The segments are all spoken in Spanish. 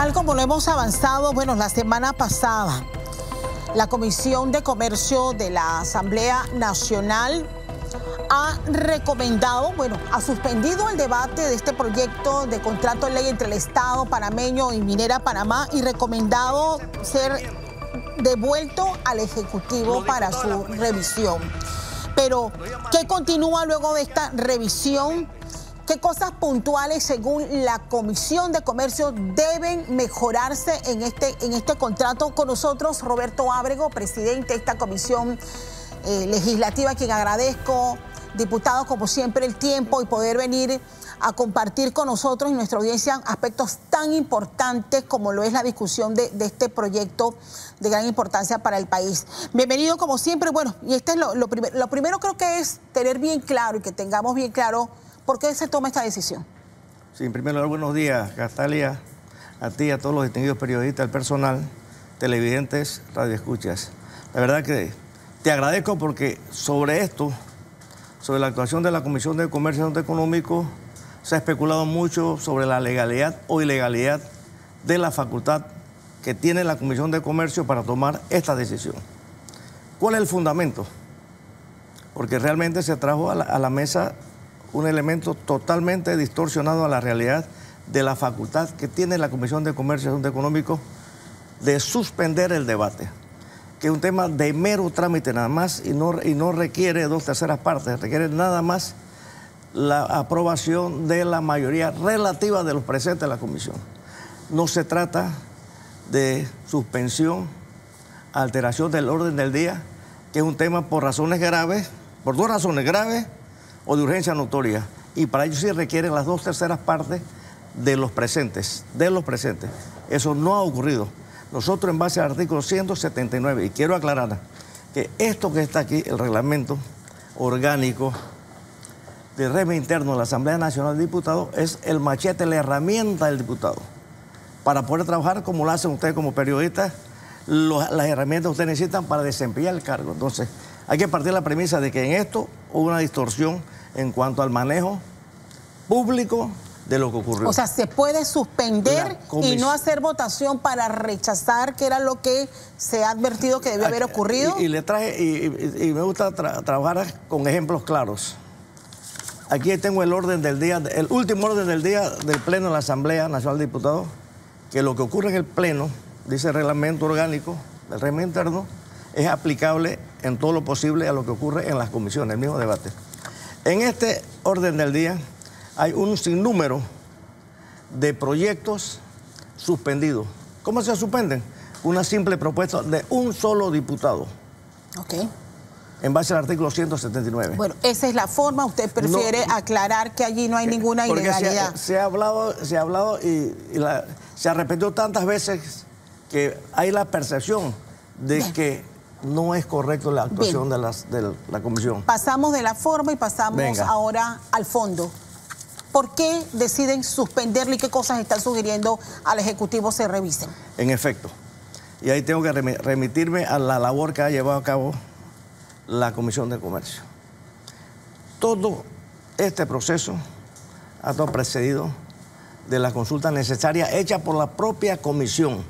Tal como lo hemos avanzado, bueno, la semana pasada, la Comisión de Comercio de la Asamblea Nacional ha recomendado, bueno, ha suspendido el debate de este proyecto de contrato de ley entre el Estado panameño y Minera Panamá y recomendado ser devuelto al Ejecutivo para su revisión. Pero, ¿qué continúa luego de esta revisión? ¿Qué cosas puntuales, según la Comisión de Comercio, deben mejorarse en este contrato? Con nosotros, Roberto Ábrego, presidente de esta comisión legislativa, a quien agradezco, diputado, como siempre, el tiempo y poder venir a compartir con nosotros y nuestra audiencia aspectos tan importantes como lo es la discusión de este proyecto de gran importancia para el país. Bienvenido, como siempre. Bueno, y este es lo primero creo que es tener bien claro y que tengamos bien claro ¿por qué se toma esta decisión? Sí, en primer lugar, buenos días, Castalia, a ti, a todos los distinguidos periodistas, al personal, televidentes, radioescuchas. La verdad que te agradezco porque sobre esto, sobre la actuación de la Comisión de Comercio y Asuntos Económicos, se ha especulado mucho sobre la legalidad o ilegalidad de la facultad que tiene la Comisión de Comercio para tomar esta decisión. ¿Cuál es el fundamento? Porque realmente se trajo a la mesa un elemento totalmente distorsionado a la realidad de la facultad que tiene la Comisión de Comercio y Asuntos Económicos de suspender el debate, que es un tema de mero trámite nada más y no requiere 2/3 partes, requiere nada más la aprobación de la mayoría relativa de los presentes de la Comisión. No se trata de suspensión, alteración del orden del día, que es un tema por razones graves, por dos razones graves, o de urgencia notoria, y para ello sí requieren las 2/3 partes de los presentes, Eso no ha ocurrido. Nosotros, en base al artículo 179, y quiero aclarar que esto que está aquí, el reglamento orgánico del régimen interno de la Asamblea Nacional de Diputados, es el machete, la herramienta del diputado, para poder trabajar como lo hacen ustedes como periodistas, las herramientas que ustedes necesitan para desempeñar el cargo. Entonces, hay que partir de la premisa de que en esto hubo una distorsión en cuanto al manejo público de lo que ocurrió. O sea, se puede suspender y no hacer votación para rechazar, que era lo que se ha advertido que debió haber ocurrido. Y le traje, y me gusta trabajar con ejemplos claros. Aquí tengo el orden del día, el último orden del día del Pleno de la Asamblea Nacional de Diputados, que lo que ocurre en el Pleno, dice el reglamento orgánico del régimen interno, es aplicable en todo lo posible a lo que ocurre en las comisiones, el mismo debate. En este orden del día hay un sinnúmero de proyectos suspendidos. ¿Cómo se suspenden? Una simple propuesta de un solo diputado. Ok. En base al artículo 179. Bueno, esa es la forma. Usted prefiere aclarar que allí no hay ninguna ilegalidad. Se ha hablado y se ha repetido tantas veces que hay la percepción de que no es correcto la actuación de la comisión. Pasamos de la forma y pasamos ahora al fondo. ¿Por qué deciden suspenderlo y qué cosas están sugiriendo al Ejecutivo se revisen? En efecto, y ahí tengo que remitirme a la labor que ha llevado a cabo la Comisión de Comercio. Todo este proceso ha estado precedido de la consulta necesaria hecha por la propia Comisión,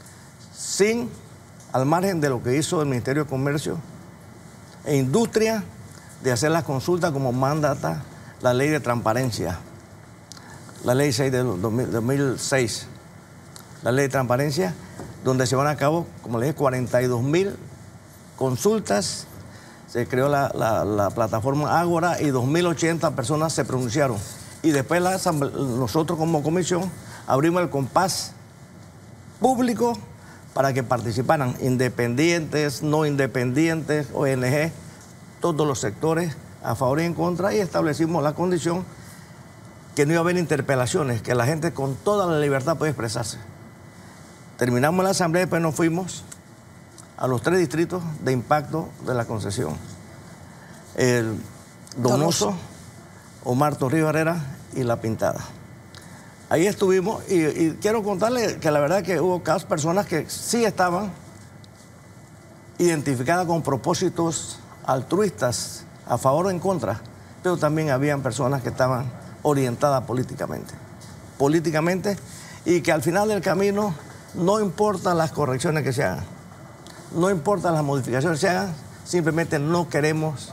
al margen de lo que hizo el Ministerio de Comercio e Industria, de hacer las consultas como mandata la ley de transparencia, la ley 6 de 2006, la ley de transparencia, donde se van a cabo, como le dije, 42.000 consultas, se creó la plataforma Ágora y 2.080 personas se pronunciaron. Y después nosotros como comisión abrimos el compás público para que participaran independientes, no independientes, ONG, todos los sectores a favor y en contra, y establecimos la condición que no iba a haber interpelaciones, que la gente con toda la libertad puede expresarse. Terminamos la asamblea y después nos fuimos a los 3 distritos de impacto de la concesión. El Donoso, Omar Torrijos Herrera y La Pintada. Ahí estuvimos y quiero contarle que la verdad que hubo personas que sí estaban identificadas con propósitos altruistas, a favor o en contra, pero también habían personas que estaban orientadas políticamente. y que al final del camino no importan las correcciones que se hagan, no importan las modificaciones que se hagan, simplemente no queremos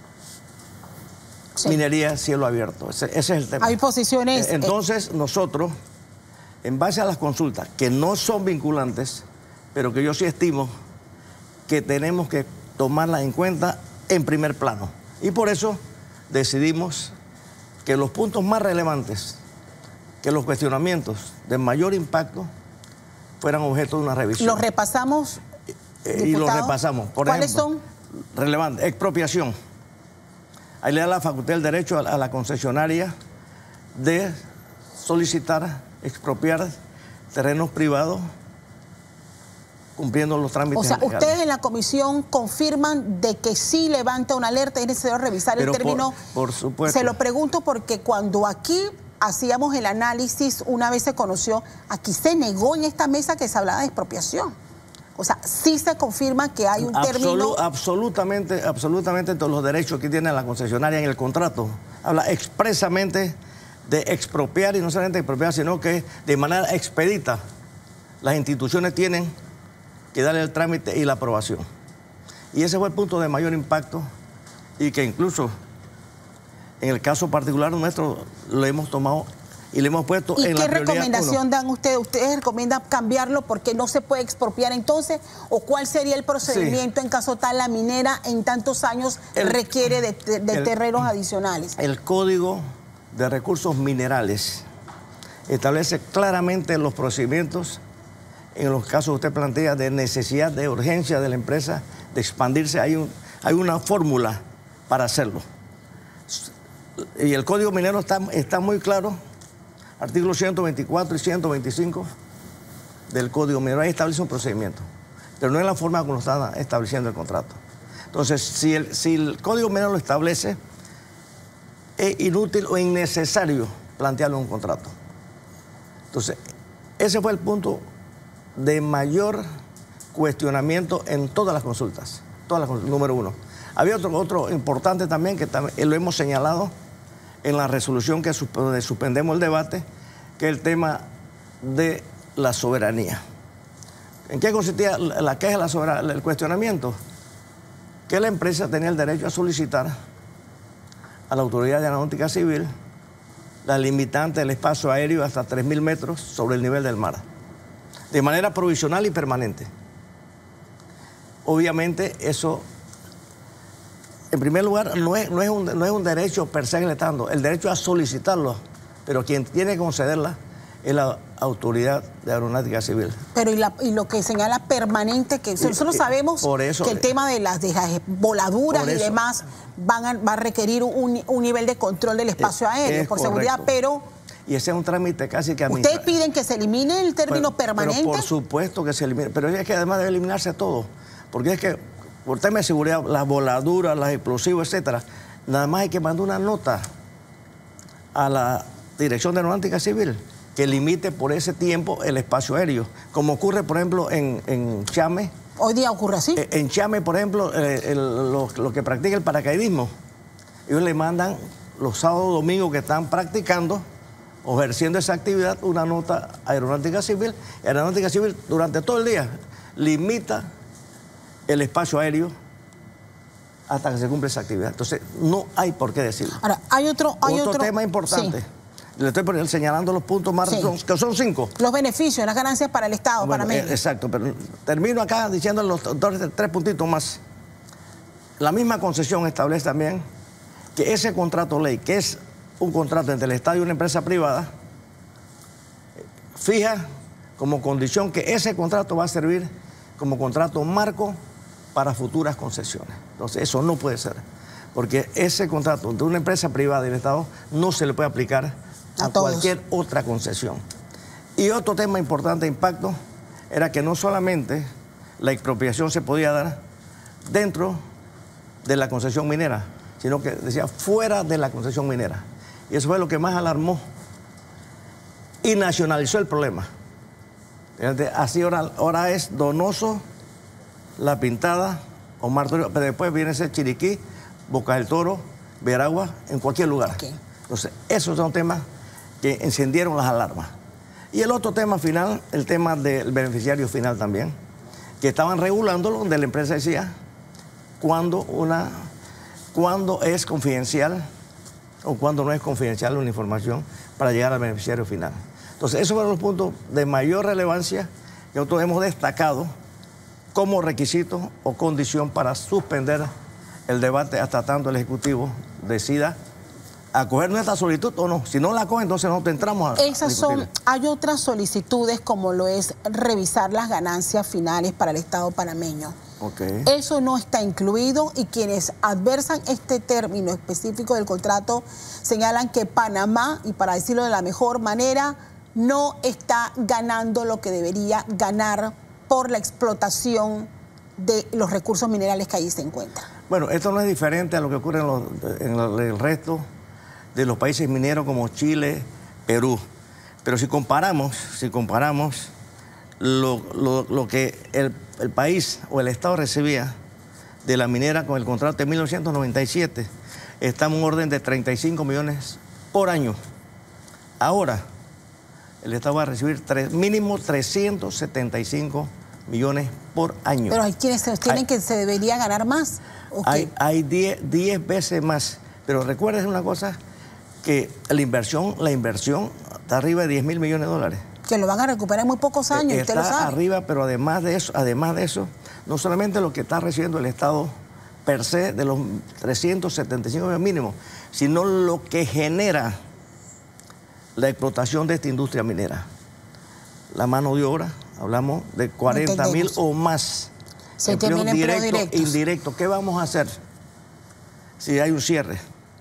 minería cielo abierto. Ese es el tema. Hay posiciones... Entonces nosotros, en base a las consultas, que no son vinculantes, pero que yo sí estimo que tenemos que tomarlas en cuenta en primer plano. Y por eso decidimos que los puntos más relevantes, que los cuestionamientos de mayor impacto, fueran objeto de una revisión. ¿Los repasamos, y los repasamos. Por ¿cuáles ejemplo, son? Relevante, expropiación. Ahí le da la facultad del derecho a la concesionaria de solicitar, expropiar terrenos privados cumpliendo los trámites. O sea, legales. ustedes en la comisión confirman de que sí levanta una alerta, es necesario revisar el término. Por supuesto. Se lo pregunto porque cuando aquí hacíamos el análisis, una vez se conoció, aquí se negó en esta mesa que se hablaba de expropiación. O sea, sí se confirma que hay un término... Absolutamente todos los derechos que tiene la concesionaria en el contrato. Habla expresamente de expropiar, y no solamente expropiar, sino que de manera expedita las instituciones tienen que darle el trámite y la aprobación. Y ese fue el punto de mayor impacto, y que incluso en el caso particular nuestro lo hemos tomado y le hemos puesto en la prioridad 1. ¿Y qué recomendación dan ustedes? ¿Ustedes recomiendan cambiarlo porque no se puede expropiar entonces? ¿O cuál sería el procedimiento en caso tal la minera en tantos años requiere de terrenos adicionales? El Código de Recursos Minerales establece claramente los procedimientos en los casos que usted plantea de necesidad, de urgencia de la empresa de expandirse. Hay una fórmula para hacerlo. Y el Código Minero está muy claro. Artículos 124 y 125 del Código Minero, ahí establece un procedimiento, pero no es la forma como lo está estableciendo el contrato. Entonces, si el Código Minero lo establece, es inútil o innecesario plantearlo en un contrato. Entonces, ese fue el punto de mayor cuestionamiento en todas las consultas, número uno. Había otro importante también, que también lo hemos señalado en la resolución donde suspendemos el debate, que es el tema de la soberanía. ¿En qué consistía la queja de la soberanía? El cuestionamiento, que la empresa tenía el derecho a solicitar a la Autoridad de Aeronáutica Civil la limitante del espacio aéreo hasta 3.000 metros sobre el nivel del mar, de manera provisional y permanente. Obviamente eso, en primer lugar, no es un derecho per se que le está dando, el derecho a solicitarlo, pero quien tiene que concederla es la Autoridad de Aeronáutica Civil. Pero y lo que señala permanente, que nosotros sabemos que el tema de las voladuras y demás va a requerir un nivel de control del espacio aéreo, por seguridad, pero... Y ese es un trámite casi que administrativo. ¿Ustedes piden que se elimine el término permanente? Pero por supuesto que se elimine, pero es que además debe eliminarse todo, porque es que por tema de seguridad, las voladuras, los explosivos, etcétera, nada más hay que mandar una nota a la Dirección de Aeronáutica Civil que limite por ese tiempo el espacio aéreo, como ocurre, por ejemplo, en Chame. ¿Hoy día ocurre así? En Chame, por ejemplo, los que practican el paracaidismo, ellos le mandan los sábados y domingos que están practicando o ejerciendo esa actividad una nota a Aeronáutica Civil. Aeronáutica Civil durante todo el día limita el espacio aéreo hasta que se cumple esa actividad. Entonces, no hay por qué decirlo. Ahora, hay otro tema importante. Sí. Le estoy señalando los puntos más, que son 5. Los beneficios, las ganancias para el Estado, para México. Exacto, pero termino acá diciendo los 3 puntitos más. La misma concesión establece también que ese contrato ley, que es un contrato entre el Estado y una empresa privada, fija como condición que ese contrato va a servir como contrato marco para futuras concesiones. Entonces, eso no puede ser, porque ese contrato de una empresa privada y del Estado no se le puede aplicar a cualquier otra concesión. Y otro tema importante de impacto era que no solamente la expropiación se podía dar dentro de la concesión minera, sino que decía fuera de la concesión minera. Y eso fue lo que más alarmó y nacionalizó el problema. Así ahora es Donoso, La Pintada, Omar Torrijos, pero después viene ese Chiriquí, Boca del Toro, Veragua, en cualquier lugar. Entonces, esos son temas que encendieron las alarmas. Y el otro tema final, el tema del beneficiario final también, que estaban regulándolo, donde la empresa decía cuándo es confidencial o cuándo no es confidencial una información para llegar al beneficiario final. Entonces, esos fueron los puntos de mayor relevancia que nosotros hemos destacado como requisito o condición para suspender el debate hasta tanto el Ejecutivo decida acoger nuestra solicitud o no. Si no la acoge, entonces nosotros entramos a discutirla. Hay otras solicitudes como lo es revisar las ganancias finales para el Estado panameño. Okay. Eso no está incluido y quienes adversan este término específico del contrato señalan que Panamá, y para decirlo de la mejor manera, no está ganando lo que debería ganar por la explotación de los recursos minerales que allí se encuentran. Bueno, esto no es diferente a lo que ocurre en el resto de los países mineros como Chile, Perú. Pero si comparamos lo que el país o el Estado recibía de la minera con el contrato de 1997, está en un orden de 35 millones por año. Ahora, el Estado va a recibir mínimo 375 millones por año. Pero hay quienes sostienen que se debería ganar más. Hay 10 veces más. Pero recuerden una cosa, que la inversión está arriba de 10.000 millones de dólares. Que lo van a recuperar en muy pocos años, usted lo sabe. Está arriba, pero además de eso, no solamente lo que está recibiendo el Estado per se de los 375 millones mínimos, sino lo que genera la explotación de esta industria minera. La mano de obra, hablamos de 40.000 o más. Se tienen empleos directos. Indirectos. ¿Qué vamos a hacer si hay un cierre?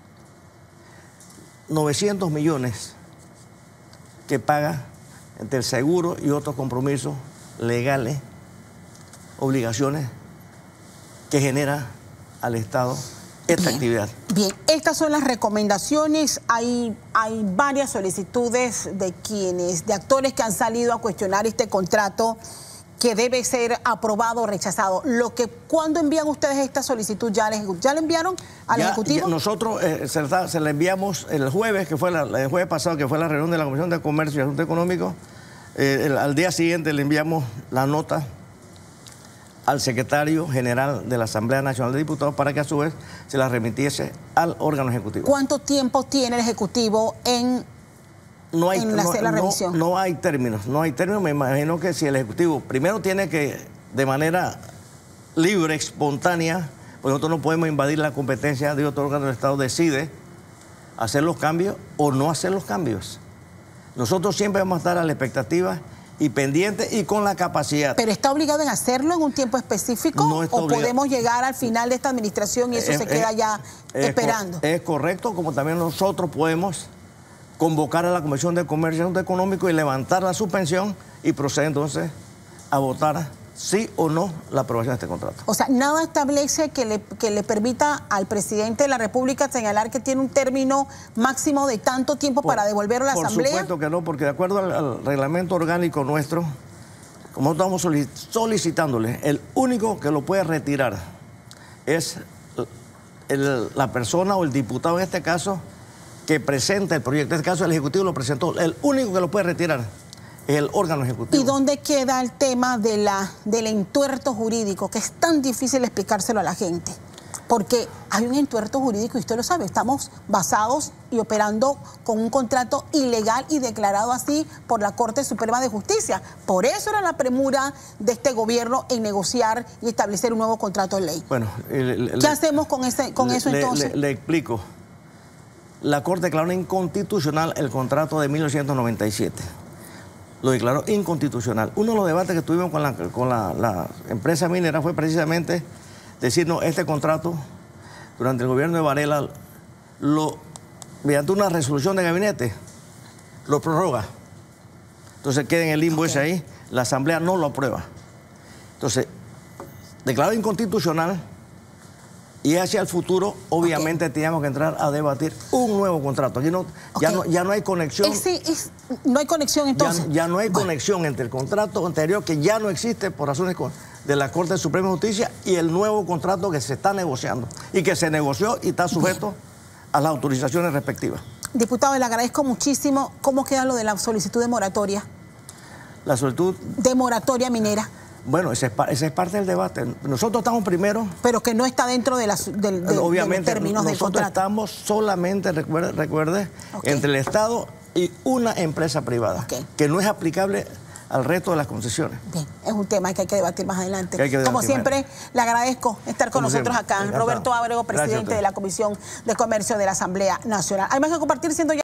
900 millones que paga entre el seguro y otros compromisos legales, obligaciones que genera al Estado esta actividad. Bien, estas son las recomendaciones. Hay varias solicitudes de actores que han salido a cuestionar este contrato que debe ser aprobado o rechazado. ¿Cuándo envían ustedes esta solicitud? ¿Ya lo enviaron al Ejecutivo? Nosotros se la enviamos el jueves, el jueves pasado, que fue la reunión de la Comisión de Comercio y Asuntos Económicos. Al día siguiente le enviamos la nota al secretario general de la Asamblea Nacional de Diputados para que a su vez se la remitiese al órgano ejecutivo. ¿Cuánto tiempo tiene el Ejecutivo en hacer la revisión? No hay términos, Me imagino que si el Ejecutivo primero tiene que, de manera libre, espontánea, pues nosotros no podemos invadir la competencia de otro órgano del Estado, decide hacer los cambios o no hacer los cambios. Nosotros siempre vamos a estar a la expectativa y pendiente y con la capacidad. ¿Pero está obligado en hacerlo en un tiempo específico? No está ¿O podemos llegar al final de esta administración y eso se queda ya esperando? Es correcto, como también nosotros podemos convocar a la Comisión de Comercio y Asuntos Económicos y levantar la suspensión y proceder entonces a votar sí o no la aprobación de este contrato. O sea, nada establece que le permita al presidente de la República señalar que tiene un término máximo de tanto tiempo para devolverlo a la Asamblea. Por supuesto que no, porque de acuerdo al reglamento orgánico nuestro, como estamos solicitándole, el único que lo puede retirar es la persona o el diputado en este caso que presenta el proyecto. En este caso el Ejecutivo lo presentó. El único que lo puede retirar es el órgano ejecutivo. ¿Y dónde queda el tema del entuerto jurídico, que es tan difícil explicárselo a la gente? Porque hay un entuerto jurídico y usted lo sabe, estamos basados y operando con un contrato ilegal y declarado así por la Corte Suprema de Justicia. Por eso era la premura de este gobierno en negociar y establecer un nuevo contrato de ley. Bueno, ¿qué hacemos con eso entonces? Le explico. La Corte declaró inconstitucional el contrato de 1997. Lo declaró inconstitucional. Uno de los debates que tuvimos con la empresa minera fue precisamente decir, no, este contrato, durante el gobierno de Varela, mediante una resolución de gabinete, lo prorroga. Entonces queda en el limbo ese ahí, la Asamblea no lo aprueba. Entonces, declarado inconstitucional, y hacia el futuro, obviamente, teníamos que entrar a debatir un nuevo contrato. Aquí ya no hay conexión. No hay conexión entonces. Ya no hay conexión entre el contrato anterior, que ya no existe por razones de la Corte Suprema de Justicia, y el nuevo contrato que se está negociando y que se negoció y está sujeto a las autorizaciones respectivas. Diputado, le agradezco muchísimo. ¿Cómo queda lo de la solicitud de moratoria? la solicitud de moratoria minera. Bueno, ese es parte del debate. Nosotros estamos primero. Pero que no está dentro de, obviamente, los términos del contrato. Nosotros estamos solamente, recuerde, entre el Estado y una empresa privada, que no es aplicable al resto de las concesiones. Bien, es un tema que hay que debatir más adelante. Como debatir siempre, le agradezco estar con nosotros acá. Roberto Ábrego, presidente de la Comisión de Comercio de la Asamblea Nacional. Hay más que compartir, siendo ya